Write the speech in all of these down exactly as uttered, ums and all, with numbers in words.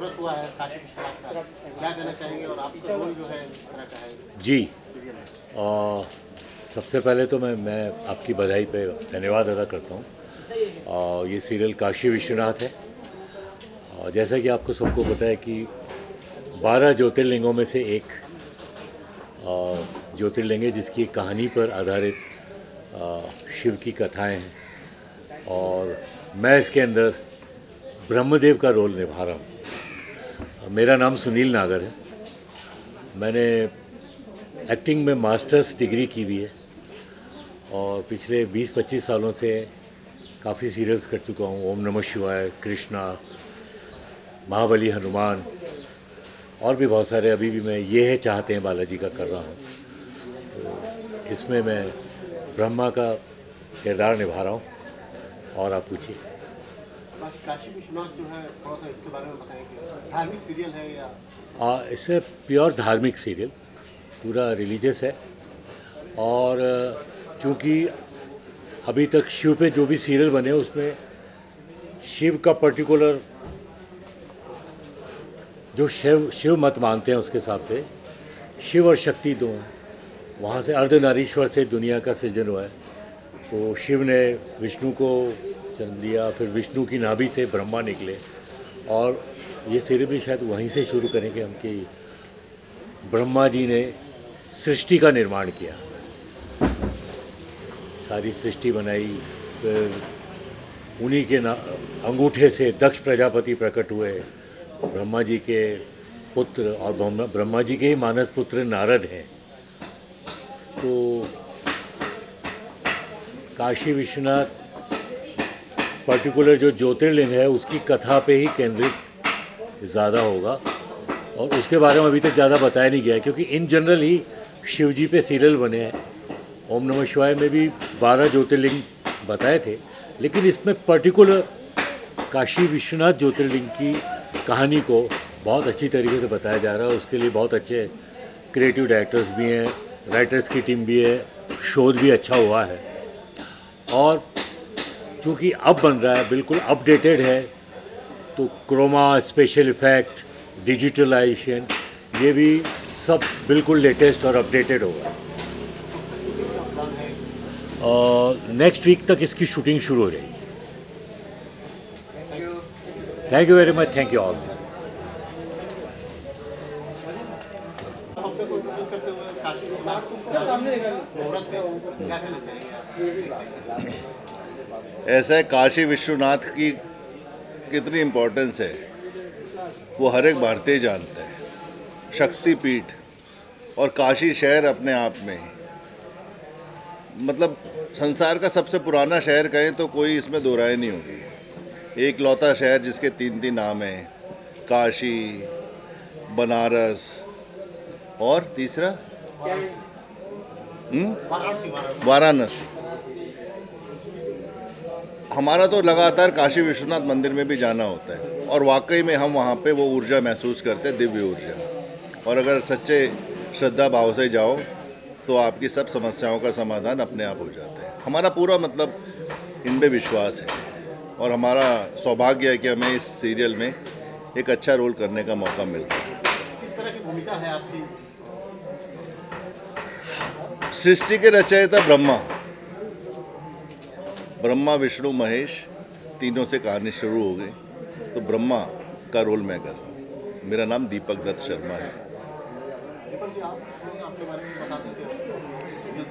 मुहूर्त हुआ है काशी विश्वनाथ का, क्या कहना चाहेंगे और आपका रोल जो है इस तरह का है जी। सीरियल में? आ, सबसे पहले तो मैं मैं आपकी बधाई पे धन्यवाद अदा करता हूँ। आ, ये सीरियल काशी विश्वनाथ है। आ, जैसा कि आपको सबको पता है कि बारह ज्योतिर्लिंगों में से एक ज्योतिर्लिंग है जिसकी कहानी पर आधारित आ, शिव की कथाएं हैं और मैं इसके अंदर ब्रह्मदेव का रोल निभा रहा हूँ। मेरा नाम सुनील नागर है। मैंने एक्टिंग में मास्टर्स डिग्री की हुई है और पिछले बीस पच्चीस सालों से काफ़ी सीरियल्स कर चुका हूँ। ओम नमः शिवाय, कृष्णा, महाबली, हनुमान और भी बहुत सारे। अभी भी मैं ये है चाहते हैं बालाजी का कर रहा हूँ। तो इसमें मैं ब्रह्मा का किरदार निभा रहा हूँ। और आप पूछिए। काशी विश्वनाथ जो है थोड़ा सा इसके बारे में बताएंगे, धार्मिक सीरियल है या? आ, इससे प्योर धार्मिक सीरियल, पूरा रिलीजियस है। और चूँकि अभी तक शिव पे जो भी सीरियल बने उसमें शिव का पर्टिकुलर जो शिव शिव मत मानते हैं उसके हिसाब से शिव और शक्ति दो हैं। वहाँ से अर्धनारीश्वर से दुनिया का सृजन हुआ है। तो शिव ने विष्णु को जन्म दिया, फिर विष्णु की नाभि से ब्रह्मा निकले। और ये सीरियल भी शायद वहीं से शुरू करेंगे हम कि ब्रह्मा जी ने सृष्टि का निर्माण किया, सारी सृष्टि बनाई। फिर उन्हीं के ना अंगूठे से दक्ष प्रजापति प्रकट हुए, ब्रह्मा जी के पुत्र, और ब्रह्मा ब्रह्मा जी के ही मानस पुत्र नारद हैं। तो काशी विश्वनाथ पर्टिकुलर जो ज्योतिर्लिंग है उसकी कथा पे ही केंद्रित ज़्यादा होगा और उसके बारे में अभी तक ज़्यादा बताया नहीं गया है, क्योंकि इन जनरल ही शिव जी पे सीरियल बने हैं। ओम नमः शिवाय में भी बारह ज्योतिर्लिंग बताए थे, लेकिन इसमें पर्टिकुलर काशी विश्वनाथ ज्योतिर्लिंग की कहानी को बहुत अच्छी तरीके से बताया जा रहा है। उसके लिए बहुत अच्छे क्रिएटिव डायरेक्टर्स भी हैं, राइटर्स की टीम भी है, शोध भी अच्छा हुआ है। और चूँकि अब बन रहा है, बिल्कुल अपडेटेड है, तो क्रोमा, स्पेशल इफ़ेक्ट, डिजिटलाइजेशन, ये भी सब बिल्कुल लेटेस्ट और अपडेटेड होगा। और नेक्स्ट वीक तक इसकी शूटिंग शुरू हो जाएगी। Thank you very much. Thank you all. ऐसा है, काशी विश्वनाथ की कितनी इम्पोर्टेंस है वो हर एक भारतीय जानता है। शक्तिपीठ और काशी शहर अपने आप में, मतलब संसार का सबसे पुराना शहर कहें तो कोई इसमें दो राय नहीं होगी। एक लौता शहर जिसके तीन तीन नाम हैं, काशी, बनारस और तीसरा वाराणसी। हमारा तो लगातार काशी विश्वनाथ मंदिर में भी जाना होता है और वाकई में हम वहाँ पे वो ऊर्जा महसूस करते हैं, दिव्य ऊर्जा। और अगर सच्चे श्रद्धा भाव से जाओ तो आपकी सब समस्याओं का समाधान अपने आप हो जाता है। हमारा पूरा मतलब इनमें विश्वास है और हमारा सौभाग्य है कि हमें इस सीरियल में एक अच्छा रोल करने का मौका मिलता है। किस तरह की भूमिका है आपकी? सृष्टि के रचयिता ब्रह्मा ब्रह्मा विष्णु महेश तीनों से कहानी शुरू हो गई, तो ब्रह्मा का रोल मैं कर रहा हूँ। मेरा नाम दीपक दत्त शर्मा है। दीपक जी, आप आपके बारे में बता दीजिए।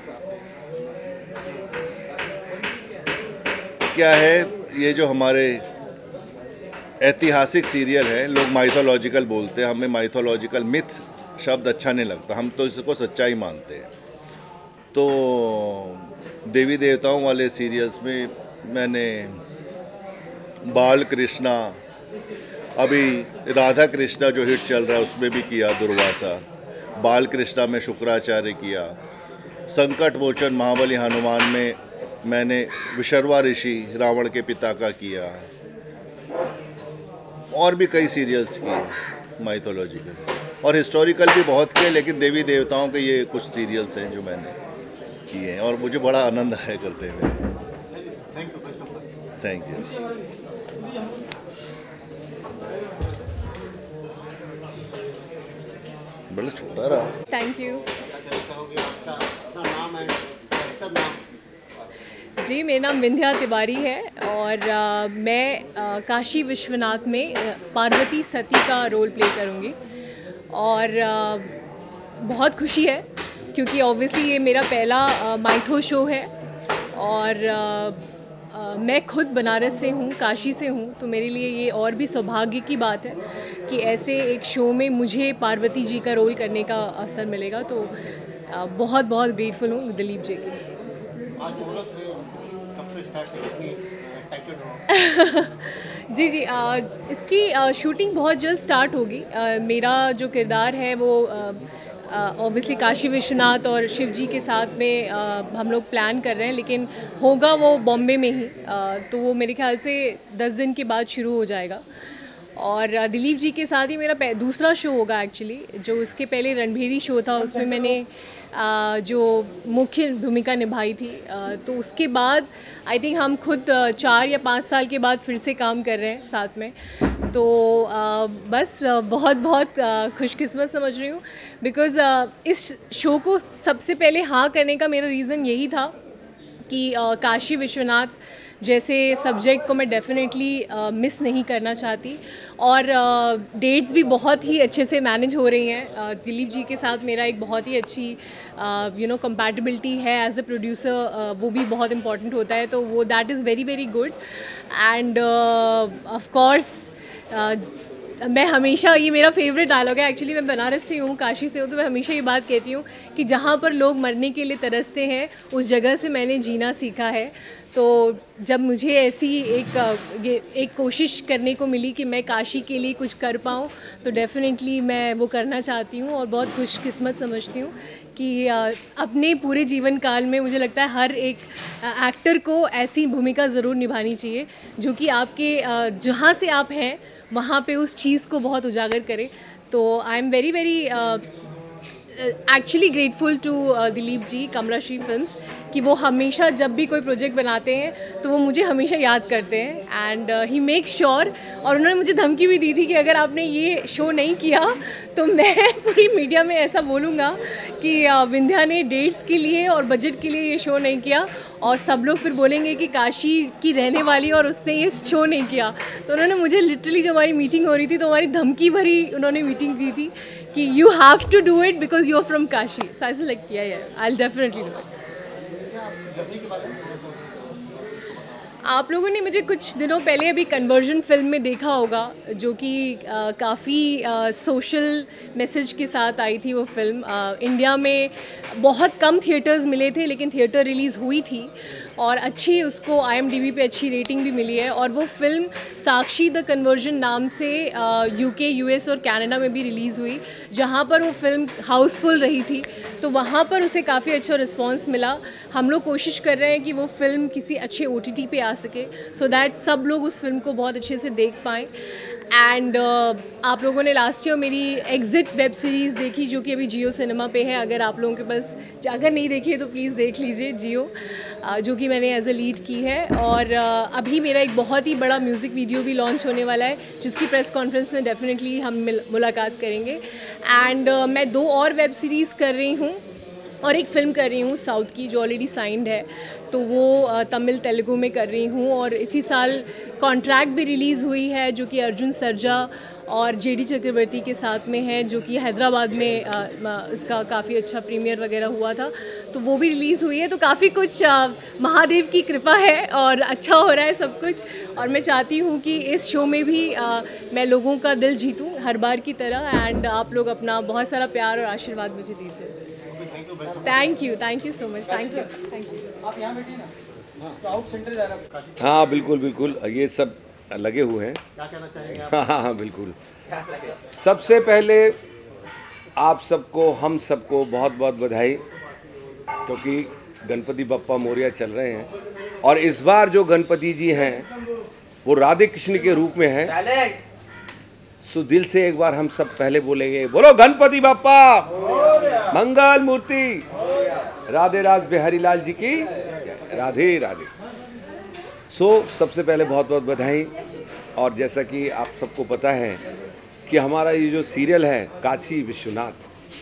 क्या है ये जो हमारे ऐतिहासिक सीरियल है, लोग माइथोलॉजिकल बोलते हैं, हमें माइथोलॉजिकल मिथ शब्द अच्छा नहीं लगता, हम तो इसको सच्चाई मानते हैं। तो देवी देवताओं वाले सीरियल्स में मैंने बाल कृष्णा, अभी राधा कृष्णा जो हिट चल रहा है उसमें भी किया दुर्वासा, बाल कृष्णा में शुक्राचार्य किया, संकट मोचन महाबली हनुमान में मैंने विशर्वा ऋषि रावण के पिता का किया, और भी कई सीरियल्स किए माइथोलॉजिकल और हिस्टोरिकल भी बहुत किए, लेकिन देवी देवताओं के ये कुछ सीरियल्स हैं जो मैंने किए हैं और मुझे बड़ा आनंद आया करते हुए। Thank you. बड़ा छोटा रहा। Thank you. क्या कहना चाहोगे, आपका अपना नाम है, कैरेक्टर नाम? जी, मेरा नाम विंध्या तिवारी है और आ, मैं आ, काशी विश्वनाथ में आ, पार्वती सती का रोल प्ले करूँगी और आ, बहुत खुशी है क्योंकि ऑब्वियसली ये मेरा पहला माइथो शो है और आ, आ, मैं खुद बनारस से हूँ, काशी से हूँ, तो मेरे लिए ये और भी सौभाग्य की बात है कि ऐसे एक शो में मुझे पार्वती जी का रोल करने का अवसर मिलेगा। तो आ, बहुत बहुत ग्रेटफुल हूँ दिलीप जी की। आज मुहूर्त कब से स्टार्ट हुई, कितनी एक्साइटेड हो? जी जी आ, इसकी आ, शूटिंग बहुत जल्द स्टार्ट होगी। आ, मेरा जो किरदार है वो ऑब्वियसली काशी विश्वनाथ और शिव जी के साथ में आ, हम लोग प्लान कर रहे हैं, लेकिन होगा वो बॉम्बे में ही। आ, तो वो मेरे ख्याल से दस दिन के बाद शुरू हो जाएगा और आ, दिलीप जी के साथ ही मेरा दूसरा शो होगा एक्चुअली। जो उसके पहले रणभेरी शो था उसमें मैंने आ, जो मुख्य भूमिका निभाई थी, आ, तो उसके बाद आई थिंक हम खुद आ, चार या पाँच साल के बाद फिर से काम कर रहे हैं साथ में। तो आ, बस आ, बहुत बहुत खुशकिस्मत समझ रही हूँ बिकॉज़ इस शो को सबसे पहले हाँ करने का मेरा रीज़न यही था कि आ, काशी विश्वनाथ जैसे सब्जेक्ट को मैं डेफिनेटली मिस नहीं करना चाहती और डेट्स भी बहुत ही अच्छे से मैनेज हो रही हैं। दिलीप जी के साथ मेरा एक बहुत ही अच्छी यू नो कंपैटिबिलिटी है एज अ प्रोड्यूसर, वो भी बहुत इम्पॉर्टेंट होता है, तो वो that is very very good. And of course मैं हमेशा, ये मेरा फेवरेट डायलॉग है एक्चुअली, मैं बनारस से हूँ, काशी से हूँ, तो मैं हमेशा ये बात कहती हूँ कि जहाँ पर लोग मरने के लिए तरसते हैं उस जगह से मैंने जीना सीखा है। तो जब मुझे ऐसी एक ये एक कोशिश करने को मिली कि मैं काशी के लिए कुछ कर पाऊँ, तो डेफ़िनेटली मैं वो करना चाहती हूँ और बहुत खुशकिस्मत समझती हूँ कि अपने पूरे जीवन काल में मुझे लगता है हर एक एक्टर को ऐसी भूमिका ज़रूर निभानी चाहिए जो कि आपके जहाँ से आप हैं वहाँ पे उस चीज़ को बहुत उजागर करे। तो I am very very actually grateful to Dilip ji, Kamla Shri films, कि वो हमेशा जब भी कोई प्रोजेक्ट बनाते हैं तो वो मुझे हमेशा याद करते हैं एंड ही मेक श्योर। और उन्होंने मुझे धमकी भी दी थी कि अगर आपने ये शो नहीं किया तो मैं पूरी मीडिया में ऐसा बोलूँगा कि uh, विंध्या ने डेट्स के लिए और बजट के लिए ये शो नहीं किया और सब लोग फिर बोलेंगे कि काशी की रहने वाली और उसने ये शो नहीं किया। तो उन्होंने मुझे लिटरली, जब हमारी मीटिंग हो रही थी तो हमारी धमकी भरी उन्होंने मीटिंग दी थी कि you have to do it because you are from Kashi. So I say like yeah yeah I will definitely do it. आप लोगों ने मुझे कुछ दिनों पहले अभी कन्वर्जन फिल्म में देखा होगा, जो कि काफ़ी सोशल मैसेज के साथ आई थी वो फिल्म। आ, इंडिया में बहुत कम थिएटर्स मिले थे लेकिन थिएटर रिलीज़ हुई थी और अच्छी, उसको आई एम डी बी पे अच्छी रेटिंग भी मिली है। और वो फिल्म साक्षी द कन्वर्जन नाम से यूके, यूएस और कनाडा में भी रिलीज़ हुई, जहाँ पर वो फिल्म हाउसफुल रही थी, तो वहाँ पर उसे काफ़ी अच्छा रिस्पांस मिला। हम लोग कोशिश कर रहे हैं कि वो फिल्म किसी अच्छे ओ टी टी पे आ सके सो दैट सब लोग उस फिल्म को बहुत अच्छे से देख पाएँ। एंड uh, आप लोगों ने लास्ट ईयर मेरी एग्ज़िट वेब सीरीज़ देखी जो कि अभी जियो सिनेमा पे है। अगर आप लोगों के पास, अगर नहीं देखी है तो प्लीज़ देख लीजिए जियो, uh, जो कि मैंने एज अ लीड की है। और uh, अभी मेरा एक बहुत ही बड़ा म्यूज़िक वीडियो भी लॉन्च होने वाला है जिसकी प्रेस कॉन्फ्रेंस में डेफिनेटली हम मिल मुलाकात करेंगे। एंड uh, मैं दो और वेब सीरीज़ कर रही हूँ और एक फ़िल्म कर रही हूँ साउथ की जो ऑलरेडी साइंड है, तो वो तमिल तेलुगु में कर रही हूँ। और इसी साल कॉन्ट्रैक्ट भी रिलीज़ हुई है जो कि अर्जुन सरजा और जे डी चक्रवर्ती के साथ में है, जो कि हैदराबाद में आ, इसका काफ़ी अच्छा प्रीमियर वगैरह हुआ था, तो वो भी रिलीज़ हुई है। तो काफ़ी कुछ आ, महादेव की कृपा है और अच्छा हो रहा है सब कुछ। और मैं चाहती हूँ कि इस शो में भी आ, मैं लोगों का दिल जीतूँ हर बार की तरह। एंड आप लोग अपना बहुत सारा प्यार और आशीर्वाद मुझे दीजिए। Thank you, thank you so much, thank you, thank you. आप यहाँ बैठिए ना, स्काउट सेंटर जा रहा है। हाँ बिल्कुल बिल्कुल, ये सब लगे हुए हैं। क्या कहना चाहेंगे आप? हाँ हाँ हाँ बिल्कुल। सबसे पहले आप सबको, हम सबको बहुत बहुत बधाई, क्योंकि गणपति बप्पा मोरिया चल रहे हैं और इस बार जो गणपति जी हैं वो राधे कृष्ण के रूप में हैं। सो दिल से एक बार हम सब पहले बोलेंगे, बोलो गणपति बप्पा मंगल मूर्ति, राधे राज बिहारी लाल जी की राधे राधे। सो सबसे पहले बहुत बहुत बधाई। और जैसा कि आप सबको पता है कि हमारा ये जो सीरियल है काशी विश्वनाथ,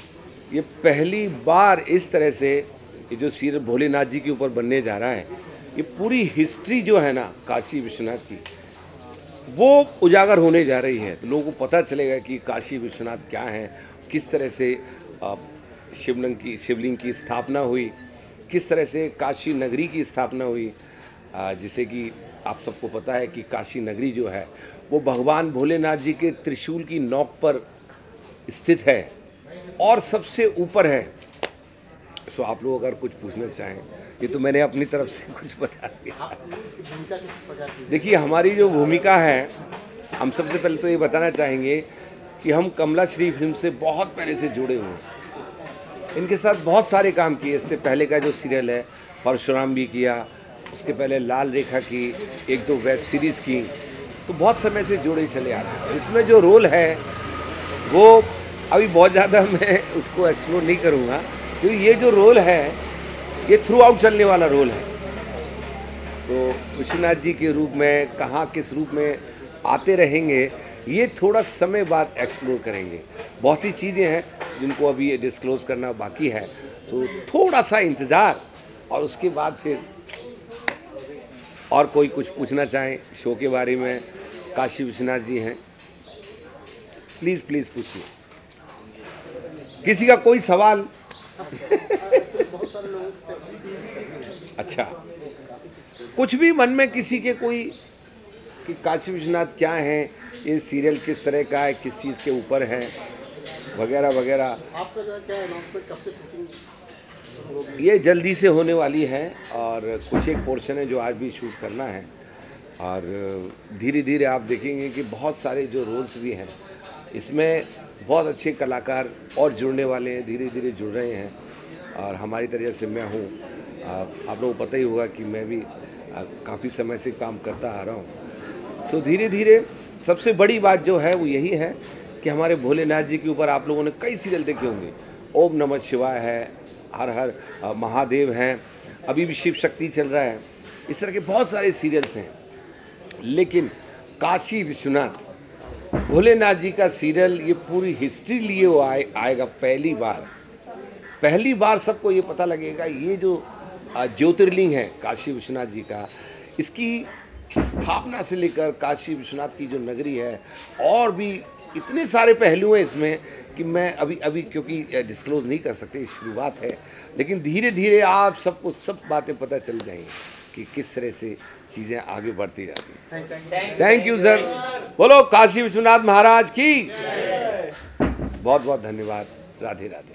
ये पहली बार इस तरह से ये जो सीरियल भोलेनाथ जी के ऊपर बनने जा रहा है, ये पूरी हिस्ट्री जो है ना काशी विश्वनाथ की, वो उजागर होने जा रही है। तो लोगों को पता चलेगा कि काशी विश्वनाथ क्या है, किस तरह से शिवलिंग की शिवलिंग की स्थापना हुई, किस तरह से काशी नगरी की स्थापना हुई। जिसे कि आप सबको पता है कि काशी नगरी जो है वो भगवान भोलेनाथ जी के त्रिशूल की नोक पर स्थित है और सबसे ऊपर है। सो आप लोग अगर कुछ पूछना चाहें, ये तो मैंने अपनी तरफ से कुछ बता दिया। देखिए, हमारी जो भूमिका है, हम सबसे पहले तो ये बताना चाहेंगे कि हम कमला श्री फिल्म से बहुत पहले से जुड़े हुए हैं। इनके साथ बहुत सारे काम किए। इससे पहले का जो सीरियल है परशुराम भी किया, उसके पहले लाल रेखा की, एक दो वेब सीरीज़ की, तो बहुत समय से जुड़े चले आ रहे हैं। इसमें जो रोल है वो अभी बहुत ज़्यादा मैं उसको एक्सप्लोर नहीं करूँगा, क्योंकि ये जो रोल है ये थ्रू आउट चलने वाला रोल है। तो विश्वनाथ जी के रूप में कहाँ किस रूप में आते रहेंगे, ये थोड़ा समय बाद एक्सप्लोर करेंगे। बहुत सी चीज़ें हैं जिनको अभी डिस्क्लोज़ करना बाकी है, तो थोड़ा सा इंतज़ार, और उसके बाद फिर और कोई कुछ पूछना चाहें शो के बारे में, काशी विश्वनाथ जी हैं, प्लीज़ प्लीज़ पूछिए। किसी का कोई सवाल? अच्छा, कुछ भी मन में किसी के कोई कि काशी विश्वनाथ क्या है, ये सीरियल किस तरह का है, किस चीज़ के ऊपर है, वगैरह वगैरह। आपका जो है क्या अनाउंसमेंट, कब से शूटिंग होगी? ये जल्दी से होने वाली है, और कुछ एक पोर्शन है जो आज भी शूट करना है, और धीरे धीरे आप देखेंगे कि बहुत सारे जो रोल्स भी हैं इसमें बहुत अच्छे कलाकार और जुड़ने वाले हैं, धीरे धीरे जुड़ रहे हैं। और हमारी तरह से मैं हूँ, आप लोगों को पता ही होगा कि मैं भी काफ़ी समय से काम करता आ रहा हूँ। सो धीरे धीरे सबसे बड़ी बात जो है वो यही है कि हमारे भोलेनाथ जी के ऊपर आप लोगों ने कई सीरियल देखे होंगे। ओम नमः शिवाय है, हर हर महादेव हैं, अभी भी शिव शक्ति चल रहा है, इस तरह के बहुत सारे सीरियल्स हैं। लेकिन काशी विश्वनाथ भोलेनाथ जी का सीरियल ये पूरी हिस्ट्री लिए वो आए आएगा पहली बार। पहली बार सबको ये पता लगेगा ये जो ज्योतिर्लिंग है काशी विश्वनाथ जी का, इसकी स्थापना से लेकर काशी विश्वनाथ की जो नगरी है, और भी इतने सारे पहलू हैं इसमें कि मैं अभी अभी क्योंकि डिस्क्लोज नहीं कर सकते, शुरुआत है। लेकिन धीरे धीरे आप सबको सब बातें पता चल जाएंगी कि किस तरह से चीज़ें आगे बढ़ती जाती हैं। Thank you sir. बोलो काशी विश्वनाथ महाराज की बहुत बहुत धन्यवाद। राधे राधे।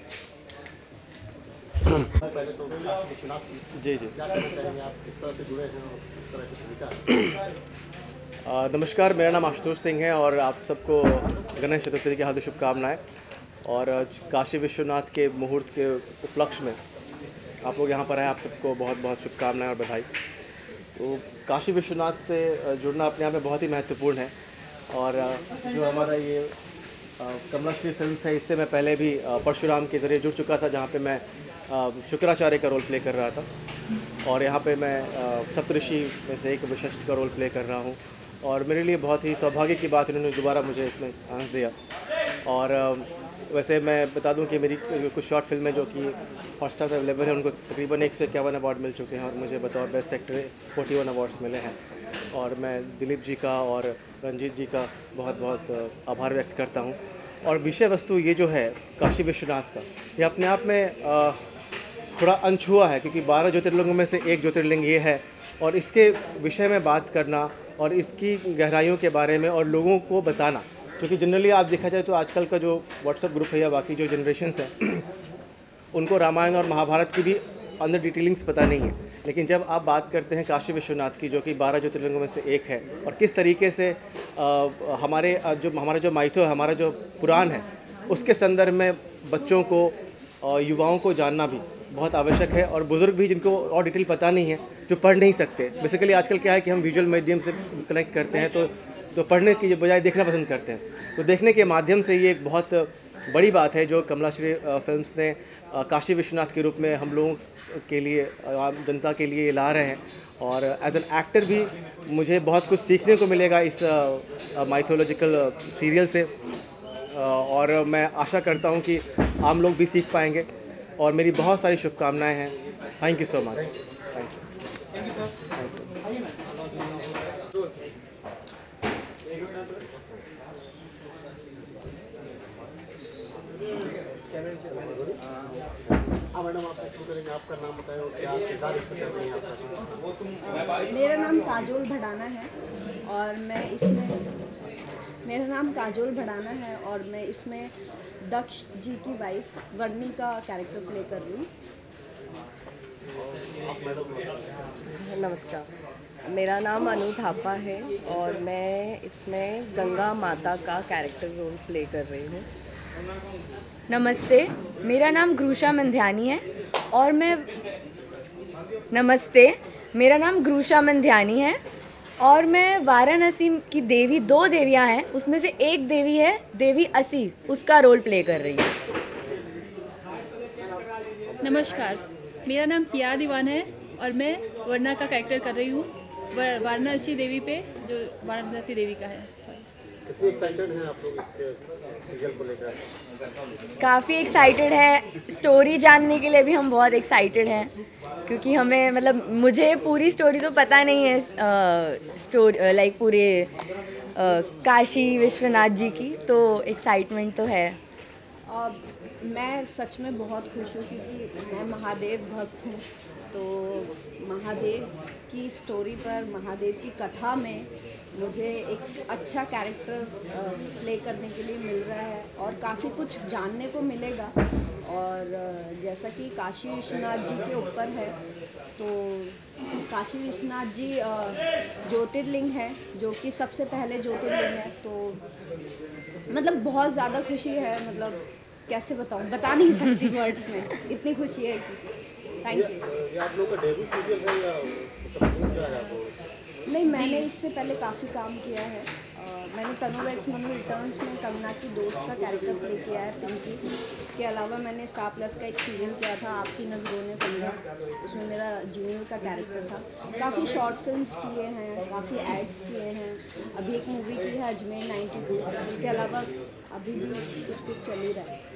पहले तो काशी विश्वनाथ की जी जी क्या कहना चाहेंगे आप, किस तरह से जुड़े हैं और किस तरह की भूमिका है? आ, नमस्कार, मेरा नाम आशुतोष सिंह है और आप सबको गणेश चतुर्थी की हार्दिक शुभकामनाएं। और काशी विश्वनाथ के मुहूर्त के उपलक्ष्य में आप लोग यहाँ पर आए, आप सबको बहुत बहुत शुभकामनाएं और बधाई। तो काशी विश्वनाथ से जुड़ना अपने आप में बहुत ही महत्वपूर्ण है। और जो हमारा ये कमला श्री फिल्म है, इससे मैं पहले भी परशुराम के ज़रिए जुड़ चुका था, जहाँ पे मैं शुक्राचार्य का रोल प्ले कर रहा था, और यहाँ पे मैं सप्तऋषि में से एक वशिष्ठ का रोल प्ले कर रहा हूँ। और मेरे लिए बहुत ही सौभाग्य की बात, इन्होंने दोबारा मुझे इसमें चांस दिया। और वैसे मैं बता दूं कि मेरी कुछ शॉर्ट फिल्में जो कि हॉटस्टार पर अवेलेबल है, उनको तकरीबन एक सौ इक्यावन अवार्ड मिल चुके हैं, और मुझे बतौर best actor forty one awards मिले हैं। और मैं दिलीप जी का और रंजीत जी का बहुत बहुत आभार व्यक्त करता हूँ। और विषय वस्तु ये जो है काशी विश्वनाथ का, ये अपने आप में आ, थोड़ा अनछुआ है, क्योंकि बारह ज्योतिर्लिंगों में से एक ज्योतिर्लिंग ये है। और इसके विषय में बात करना और इसकी गहराइयों के बारे में और लोगों को बताना, क्योंकि जनरली आप देखा जाए तो आजकल का जो व्हाट्सएप ग्रुप है या बाकी जो जनरेशन्स हैं उनको रामायण और महाभारत की भी अंदर डिटेलिंग्स पता नहीं है। लेकिन जब आप बात करते हैं काशी विश्वनाथ की, जो कि बारह ज्योतिर्लिंगों में से एक है, और किस तरीके से आ, हमारे जो हमारा जो माइथो है, हमारा जो पुराण है, उसके संदर्भ में बच्चों को और युवाओं को जानना भी बहुत आवश्यक है। और बुज़ुर्ग भी जिनको और डिटेल पता नहीं है, जो पढ़ नहीं सकते, बेसिकली आजकल क्या है कि हम विजुअल मीडियम से कनेक्ट करते हैं, तो तो पढ़ने की बजाय देखना पसंद करते हैं। तो देखने के माध्यम से ये एक बहुत बड़ी बात है जो कमला श्री फिल्म्स ने काशी विश्वनाथ के रूप में हम लोगों के लिए, आम जनता के लिए ला रहे हैं। और एज एन एक्टर भी मुझे बहुत कुछ सीखने को मिलेगा इस माइथोलॉजिकल सीरियल से। और मैं आशा करता हूँ कि आम लोग भी सीख पाएंगे, और मेरी बहुत सारी शुभकामनाएं हैं। Thank you so much. Thank you. हाँ मैडम, आप शुरू करेंगे, आपका नाम बताएं और क्या किरदार इसमें कर रही हैं आपका? मेरा नाम काजोल भड़ाना है और मैं इसमें मेरा नाम काजोल भड़ाना है और मैं इसमें दक्ष जी की वाइफ वर्णी का कैरेक्टर प्ले कर रही हूँ। नमस्कार, मेरा नाम अनु थापा है और मैं इसमें गंगा माता का कैरेक्टर रोल प्ले कर रही हूँ। नमस्ते, मेरा नाम ग्रूषा मंध्यानी है और मैं नमस्ते मेरा नाम ग्रूषा मंध्यानी है और मैं वाराणसी की देवी, दो देवियां हैं उसमें से एक देवी है देवी असी, उसका रोल प्ले कर रही हूँ। नमस्कार, मेरा नाम किया दीवान है और मैं वर्णा का कैरेक्टर कर रही हूँ, वाराणसी देवी पे, जो वाराणसी देवी का है। कितनी एक्साइटेड हैं आप लोग इसके सीरियल को लेकर? काफ़ी एक्साइटेड है, स्टोरी जानने के लिए भी हम बहुत एक्साइटेड हैं क्योंकि हमें मतलब मुझे पूरी स्टोरी तो पता नहीं है, स्टोरी लाइक पूरे आ, काशी विश्वनाथ जी की, तो एक्साइटमेंट तो है। और मैं सच में बहुत खुश हूँ क्योंकि मैं महादेव भक्त हूँ, तो महादेव की स्टोरी पर, महादेव की कथा में मुझे एक अच्छा कैरेक्टर प्ले करने के लिए मिल रहा है और काफ़ी कुछ जानने को मिलेगा। और जैसा कि काशी विश्वनाथ जी के ऊपर है, तो काशी विश्वनाथ जी ज्योतिर्लिंग है, जो कि सबसे पहले ज्योतिर्लिंग है, तो मतलब बहुत ज़्यादा खुशी है, मतलब कैसे बताऊँ, बता नहीं सकती वर्ड्स में, इतनी खुशी है कि थैंक यू। ये आप लोग का डेब्यू सीरियल है या क्या है आपको? नहीं, मैंने इससे पहले काफ़ी काम किया है। आ, मैंने तनु वेड्स मनु रिटर्न्स में कंगना की दोस्त का कैरेक्टर प्ले किया है, पिंकी। उसके अलावा मैंने स्टार प्लस का एक सीरियल किया था, आपकी नज़रों ने समझा, उसमें मेरा जीनियल का कैरेक्टर था। काफ़ी शॉर्ट फिल्म्स किए हैं, काफ़ी एड्स किए हैं, अभी एक मूवी की है अजमेर नाइन्टी टू, उसके अलावा अभी भी कुछ कुछ चल ही रहा है।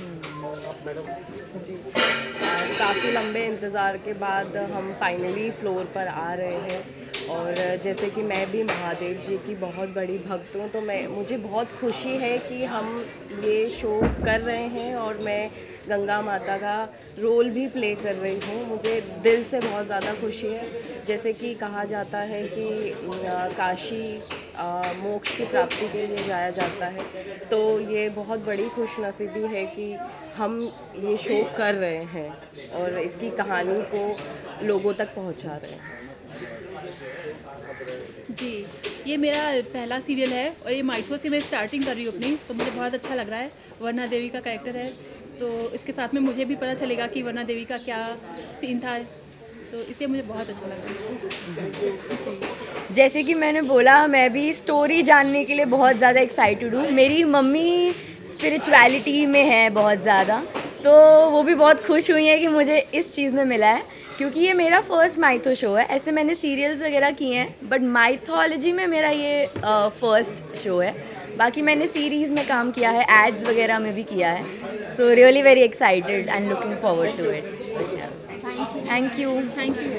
जी, काफ़ी लंबे इंतज़ार के बाद हम फाइनली फ्लोर पर आ रहे हैं और जैसे कि मैं भी महादेव जी की बहुत बड़ी भक्त हूँ, तो मैं मुझे बहुत खुशी है कि हम ये शो कर रहे हैं और मैं गंगा माता का रोल भी प्ले कर रही हूँ। मुझे दिल से बहुत ज़्यादा खुशी है। जैसे कि कहा जाता है कि काशी मोक्ष की प्राप्ति के लिए जाया जाता है, तो ये बहुत बड़ी खुशनसीबी है कि हम ये शो कर रहे हैं और इसकी कहानी को लोगों तक पहुंचा रहे हैं। जी, ये मेरा पहला सीरियल है और ये माइथो से मैं स्टार्टिंग कर रही हूँ अपनी, तो मुझे बहुत अच्छा लग रहा है। वर्णा देवी का कैरेक्टर है, तो इसके साथ में मुझे भी पता चलेगा कि वर्णा देवी का क्या सीन था, तो इससे मुझे बहुत अच्छा लग रहा है। जैसे कि मैंने बोला, मैं भी स्टोरी जानने के लिए बहुत ज़्यादा एक्साइटेड हूँ। मेरी मम्मी स्पिरिचुअलिटी में है बहुत ज़्यादा, तो वो भी बहुत खुश हुई है कि मुझे इस चीज़ में मिला है, क्योंकि ये मेरा फर्स्ट माइथो शो है। ऐसे मैंने सीरियल्स वगैरह किए हैं, बट माइथोलॉजी में मेरा ये फर्स्ट शो है। बाकी मैंने सीरीज़ में काम किया है, एड्स वगैरह में भी किया है। So really very excited and looking forward to it. Thank you thank you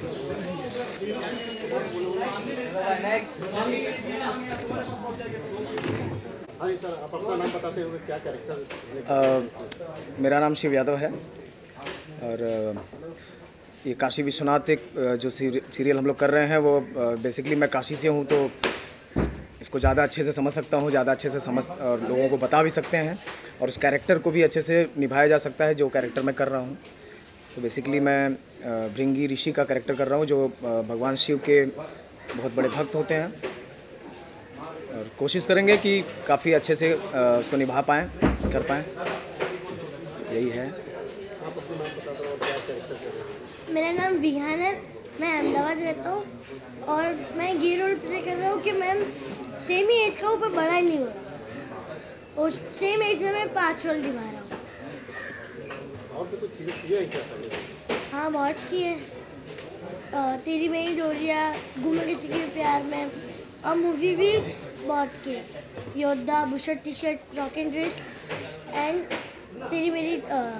हाँ जी सर, आप अपना नाम बताते हुए क्या कैरेक्टर? मेरा नाम शिव यादव है और ये काशी विश्वनाथ एक जो सीरियल हम लोग कर रहे हैं वो बेसिकली मैं काशी से हूँ, तो इसको ज़्यादा अच्छे से समझ सकता हूँ, ज़्यादा अच्छे से समझ और लोगों को बता भी सकते हैं और उस कैरेक्टर को भी अच्छे से निभाया जा सकता है जो कैरेक्टर मैं कर रहा हूँ। तो बेसिकली मैं भृंगी ऋषि का कैरेक्टर कर रहा हूँ, जो भगवान शिव के बहुत बड़े भक्त होते हैं, और कोशिश करेंगे कि काफ़ी अच्छे से उसको निभा पाएँ, कर पाएँ, यही है। मेरा नाम विहान है, मैं अहमदाबाद रहता हूँ और मैं ये रोल प्ले कर रहा हूँ कि मैं सेम ही एज का हूँ पर बड़ा नहीं हो रहा, और सेम एज में मैं पाँच रोल निभा रहा हूँ। और भी कुछ चीज़ें किए हैं क्या? हाँ, बहुत किए। तेरी मेरी डोरिया, घूमे किसी के प्यार में, और मूवी भी बहुत की। Yoddha, bushirt T shirt, rocket dress and Teri Meri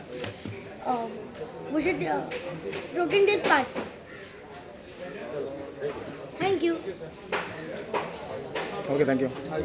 bushirt rocket dress party. Thank you. Okay, thank you.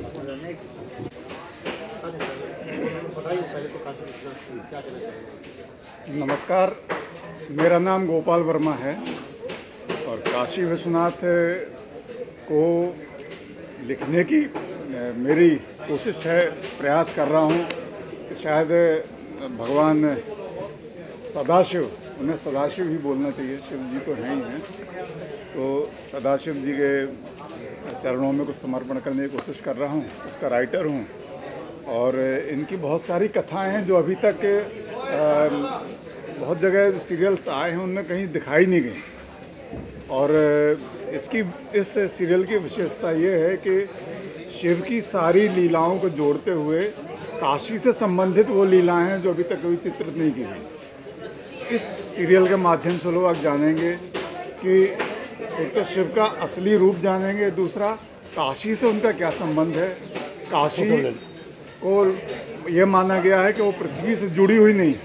नमस्कार, मेरा नाम गोपाल वर्मा है और काशी विश्वनाथ को लिखने की मेरी कोशिश है, प्रयास कर रहा हूँ कि शायद भगवान सदाशिव, उन्हें सदाशिव ही बोलना चाहिए, शिव जी तो हैं ही हैं, तो सदाशिव जी के चरणों में कुछ समर्पण करने की कोशिश कर रहा हूँ। उसका राइटर हूँ और इनकी बहुत सारी कथाएं हैं जो अभी तक आ, बहुत जगह जो सीरियल्स आए हैं उनमें कहीं दिखाई नहीं गई। और इसकी इस सीरियल की विशेषता ये है कि शिव की सारी लीलाओं को जोड़ते हुए काशी से संबंधित वो लीलाएं हैं जो अभी तक कभी चित्रित नहीं की गई। इस सीरियल के माध्यम से लोग अब जानेंगे कि एक तो शिव का असली रूप जानेंगे, दूसरा काशी से उनका क्या संबंध है। काशी को ये माना गया है कि वो पृथ्वी से जुड़ी हुई नहीं,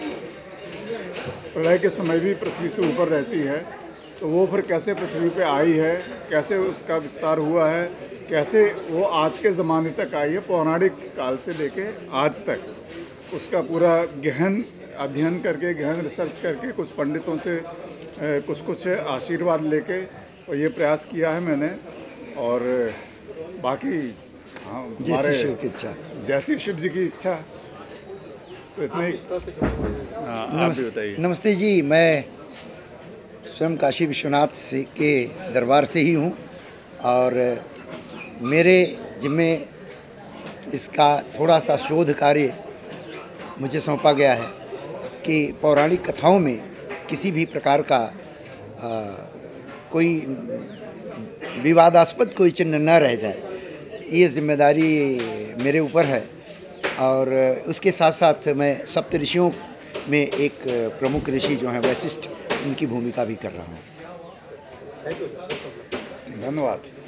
प्रलय के समय भी पृथ्वी से ऊपर रहती है, तो वो फिर कैसे पृथ्वी पे आई है, कैसे उसका विस्तार हुआ है, कैसे वो आज के ज़माने तक आई है, पौराणिक काल से लेके आज तक, उसका पूरा गहन अध्ययन करके, गहन रिसर्च करके, कुछ पंडितों से कुछ कुछ आशीर्वाद लेके और ये प्रयास किया है मैंने। और बाकी हाँ, जैसी शिव की इच्छा, जैसी शिव जी की इच्छा, तो इतना ही। हाँ, आप भी बताइए। नमस्ते जी, मैं स्वयं काशी विश्वनाथ से के दरबार से ही हूँ और मेरे जिम्मे इसका थोड़ा सा शोध कार्य मुझे सौंपा गया है कि पौराणिक कथाओं में किसी भी प्रकार का आ, कोई विवादास्पद कोई चिन्ह न रह जाए, ये जिम्मेदारी मेरे ऊपर है। और उसके साथ साथ मैं सप्त ऋषियों में एक प्रमुख ऋषि जो हैं वशिष्ठ, उनकी भूमिका भी कर रहा हूँ। धन्यवाद।